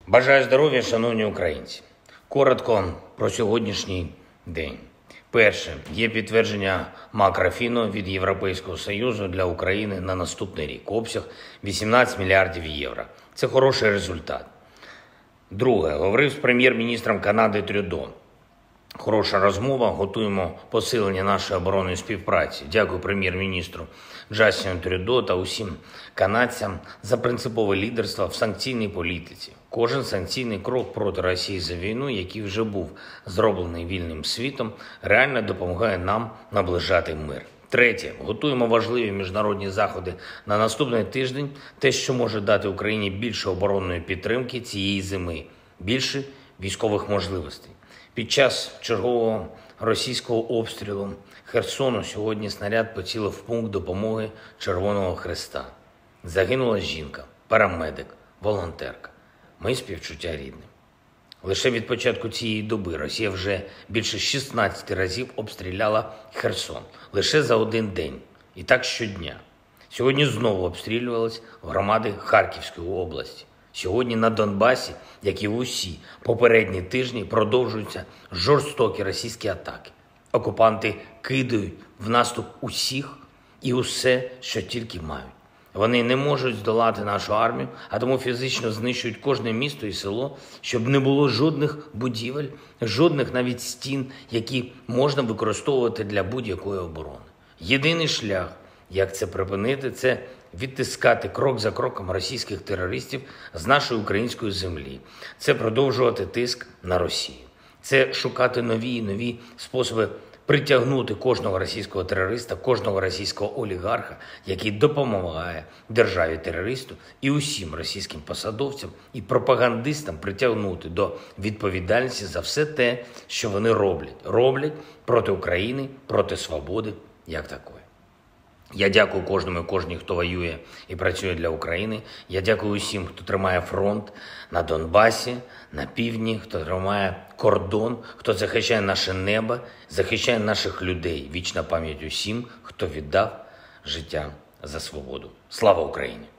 Бажаю здоров'я, шановні українці. Коротко про сьогоднішній день. Перше. Є підтвердження макрофіну від Європейського Союзу для України на наступний рік. Обсяг 18 мільярдів євро. Це хороший результат. Друге. Говорив з прем'єр-міністром Канади Трюдо. Хороша розмова, готуємо посилення нашої оборонної співпраці. Дякую прем'єр-міністру Джастіну Трюдо та усім канадцям за принципове лідерство в санкційній політиці. Кожен санкційний крок проти Росії за війну, який вже був зроблений вільним світом, реально допомагає нам наближати мир. Третє. Готуємо важливі міжнародні заходи на наступний тиждень. Те, що може дати Україні більше оборонної підтримки цієї зими, більше військових можливостей. Під час чергового російського обстрілу Херсону сьогодні снаряд поцілив в пункт допомоги Червоного Хреста. Загинула жінка, парамедик, волонтерка. Мої співчуття рідним. Лише від початку цієї доби Росія вже більше 16 разів обстріляла Херсон. Лише за один день. І так щодня. Сьогодні знову обстрілювались громади Харківської області. Сьогодні на Донбасі, як і в усі попередні тижні, продовжуються жорстокі російські атаки. Окупанти кидають в наступ усіх і усе, що тільки мають. Вони не можуть здолати нашу армію, а тому фізично знищують кожне місто і село, щоб не було жодних будівель, жодних навіть стін, які можна використовувати для будь-якої оборони. Єдиний шлях, як це припинити, це відтискати крок за кроком російських терористів з нашої української землі. Це продовжувати тиск на Росію. Це шукати нові і нові способи притягнути кожного російського терориста, кожного російського олігарха, який допомагає державі-терористу, і усім російським посадовцям і пропагандистам притягнути до відповідальності за все те, що вони роблять. Роблять проти України, проти свободи як такої. Я дякую кожному і кожній, хто воює і працює для України. Я дякую усім, хто тримає фронт на Донбасі, на півдні, хто тримає кордон, хто захищає наше небо, захищає наших людей. Вічна пам'ять усім, хто віддав життя за свободу. Слава Україні!